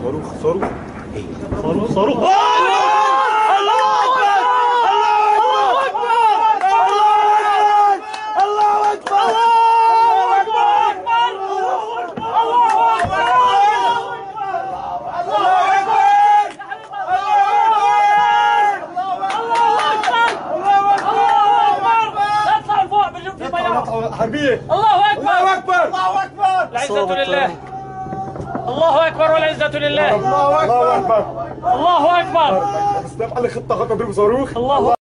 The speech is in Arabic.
صاروخ صاروخ صاروخ صاروخ. حربية. الله أكبر الله أكبر الله أكبر. العزة لله. الله أكبر والعزة لله. الله أكبر الله أكبر. استنى على خطة خطة ضرب صاروخ. الله